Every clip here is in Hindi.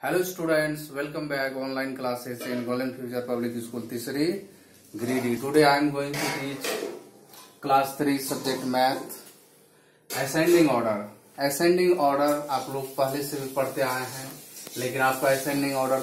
Hello students, welcome back online classes in Golden Future Public School तीसरी grade. Today I am going to teach class 3 subject math ascending order। ascending order आप लोग पहले से भी पढ़ते आए हैं, लेकिन आपका ascending order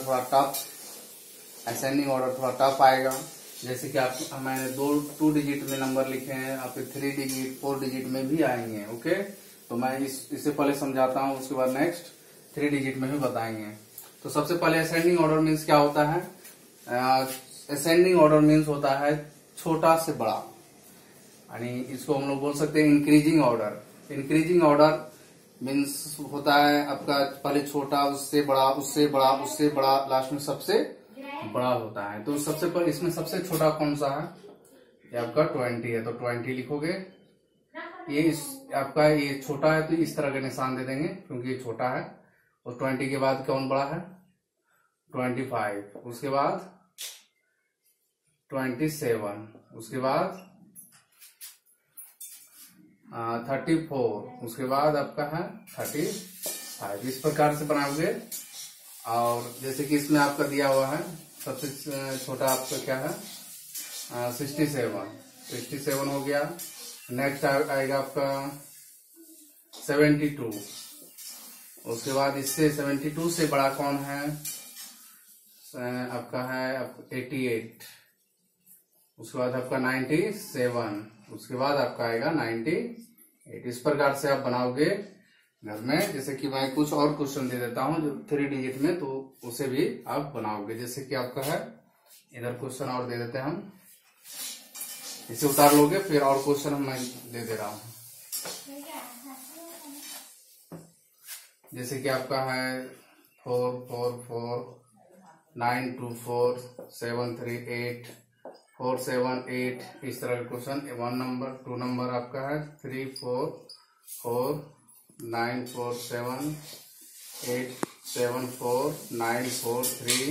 थोड़ा टफ आएगा। जैसे कि आप मैंने 2 डिजिट में नंबर लिखे हैं, आपके 3 डिजिट 4 डिजिट में भी आएंगे। ओके, तो मैं इससे पहले समझाता हूँ, उसके बाद नेक्स्ट 3 डिजिट में भी बताएंगे। तो सबसे पहले असेंडिंग ऑर्डर मीन्स क्या होता है? असेंडिंग ऑर्डर मीन्स होता है छोटा से बड़ा, यानी इसको हम लोग बोल सकते हैं increasing order. Increasing order means होता है आपका पहले छोटा, उससे बड़ा, उससे बड़ा, उससे बड़ा, लास्ट में सबसे बड़ा होता है। तो सबसे पहले इसमें सबसे छोटा कौन सा है? ये आपका 20 है, तो 20 लिखोगे। ये आपका ये छोटा है तो इस तरह का निशान दे देंगे क्योंकि ये छोटा है। और 20 के बाद कौन बड़ा है? 25, उसके बाद 27, उसके बाद 34, उसके बाद आपका है 35। इस प्रकार से बनाओगे। और जैसे कि इसमें आपका दिया हुआ है सबसे छोटा आपका क्या है? 67 हो गया। नेक्स्ट आएगा आपका 72, उसके बाद इससे 72 से बड़ा कौन है? आपका है 88, उसके बाद आपका 97, उसके बाद आपका आएगा 98। इस प्रकार से आप बनाओगे घर में। जैसे कि मैं कुछ और क्वेश्चन दे देता हूं जो 3 डिजिट में, तो उसे भी आप बनाओगे। जैसे कि आपका है इधर क्वेश्चन और दे देते हैं हम, इसे उतार लोगे, फिर और क्वेश्चन मैं दे दे रहा हूं। जैसे कि आपका है 4 4 4 9 2 4 7 3 8 4 7 8, इस तरह का क्वेश्चन। 1 नंबर 2 नंबर आपका है 3 4 4 9 4 7 8 7 4 9 4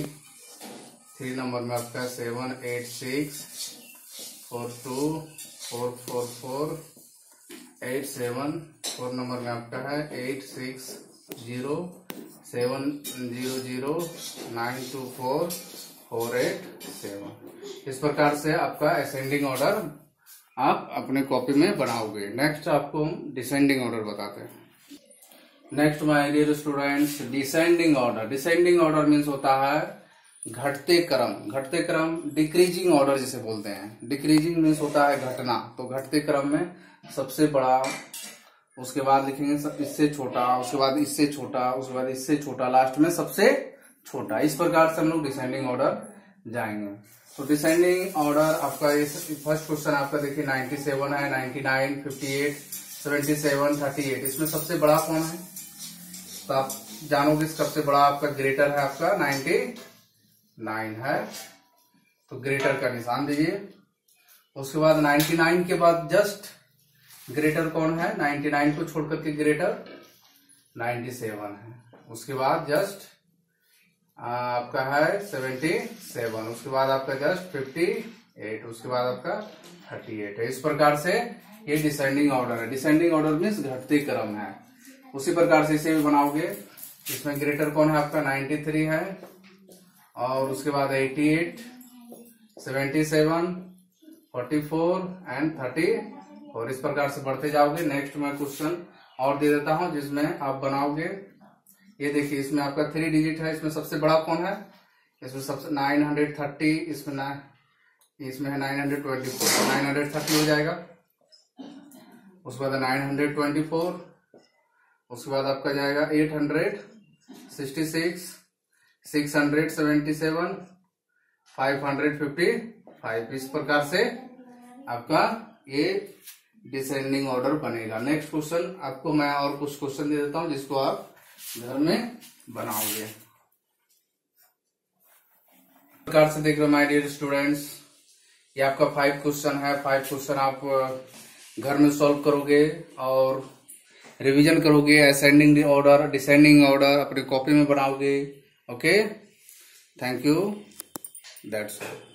3 नंबर में आपका 7 8 6 4 2 4 4 4 8 7, 4 नंबर में आपका है 8 6 0 7 0 0 9 2 4 4 8 7। इस प्रकार से आपका असेंडिंग ऑर्डर आप अपने कॉपी में बनाओगे। नेक्स्ट आपको डिसेंडिंग ऑर्डर बताते हैं। Next my dear students, descending order. Descending order means होता है घटते क्रम। घटते क्रम डिक्रीजिंग ऑर्डर जिसे बोलते हैं। डिक्रीजिंग मीन्स होता है घटना, तो घटते क्रम में सबसे बड़ा, उसके बाद लिखेंगे इससे छोटा, उसके बाद इससे छोटा, उसके बाद इससे छोटा, लास्ट में सबसे छोटा। इस प्रकार से हम लोग डिसेंडिंग ऑर्डर जाएंगे। तो डिसेंडिंग ऑर्डर आपका फर्स्ट क्वेश्चन आपका देखिए 97 है, 99, 58, 77, 38। इसमें सबसे बड़ा कौन है? तो आप जानोगे सबसे बड़ा आपका ग्रेटर है, आपका 99 है, तो ग्रेटर का निशान दीजिए। उसके बाद 99 के बाद जस्ट ग्रेटर कौन है? 99 को छोड़ करके ग्रेटर 97 है। उसके बाद जस्ट आपका है 77, उसके बाद आपका जस्ट 58, उसके बाद आपका 38 है। इस प्रकार से ये डिसेंडिंग ऑर्डर है। डिसेंडिंग ऑर्डर मीन्स घटते क्रम है। उसी प्रकार से इसे भी बनाओगे। इसमें ग्रेटर कौन है? आपका 93 है, और उसके बाद 88, 77, 44 एंड 30, और इस प्रकार से बढ़ते जाओगे। नेक्स्ट मैं क्वेश्चन और दे देता हूं जिसमें आप बनाओगे। ये देखिए इसमें आपका 3 डिजिट है, इसमें सबसे बड़ा कौन है? इसमें सबसे 930, इसमें है 924, 930 हो जाएगा। उसके बाद 924, उसके बाद आपका जाएगा 866, 677, 555। इस प्रकार से आपका ये डिसेंडिंग ऑर्डर बनेगा। नेक्स्ट क्वेश्चन आपको मैं और कुछ क्वेश्चन दे देता हूं जिसको आप घर में बनाओगे। इस प्रकार से देख रहे हो माय डियर स्टूडेंट्स, ये आपका 5 क्वेश्चन है। 5 क्वेश्चन आप घर में सॉल्व करोगे और रिवीजन करोगे। असेंडिंग ऑर्डर, डिसेंडिंग ऑर्डर अपनी कॉपी में बनाओगे। Okay, thank you, that's all.